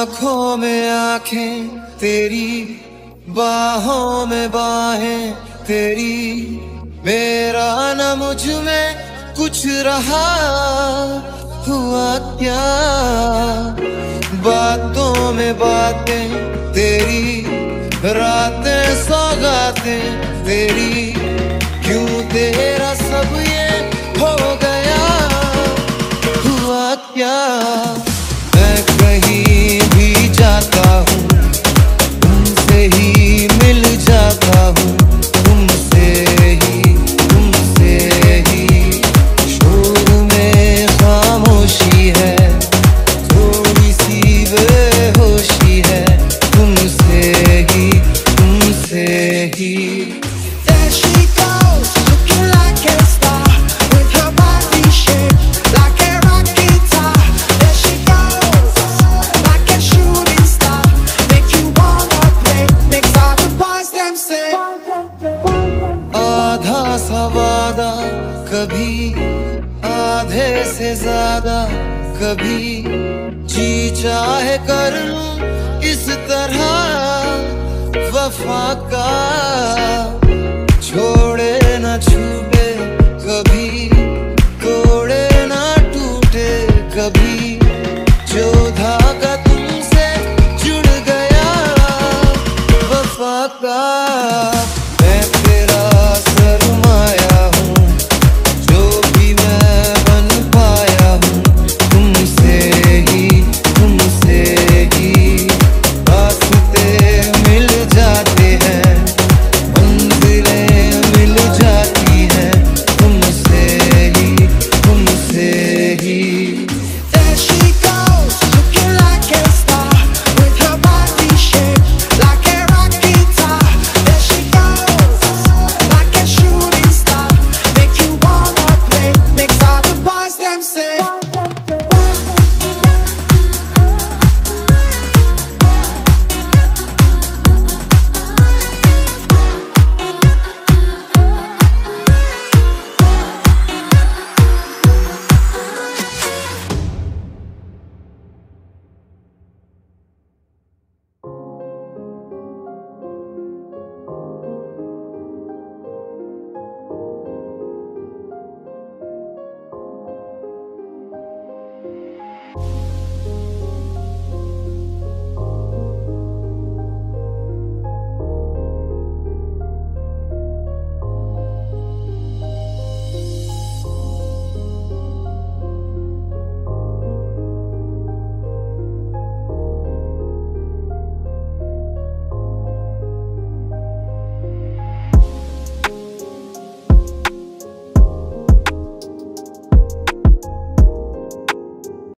आँखों में आँखें तेरी, बाहों में बाहें तेरी, मेरा न मुझ में कुछ रहा हुआ क्या। बातों में बातें तेरी, रातें सौगातें तेरी, क्यों तेरा सब ये हो गया हुआ क्या। मैं कहीं भी जाता हूँ तुमसे ही मिल जाता हूँ, तुमसे ही शोर में खामोशी है, थोड़ी सी बेहोशी है, तुमसे ही There she goes, looking like a star, with her body shaped like a rock guitar. There she goes, like a shooting star, make you wanna play, makes all the boys them say. आधा सा वादा कभी आधे से ज्यादा, कभी जी चाहे कर लूं इस तरह वफा का। छोड़े न छूटे कभी, तोड़े न टूटे कभी,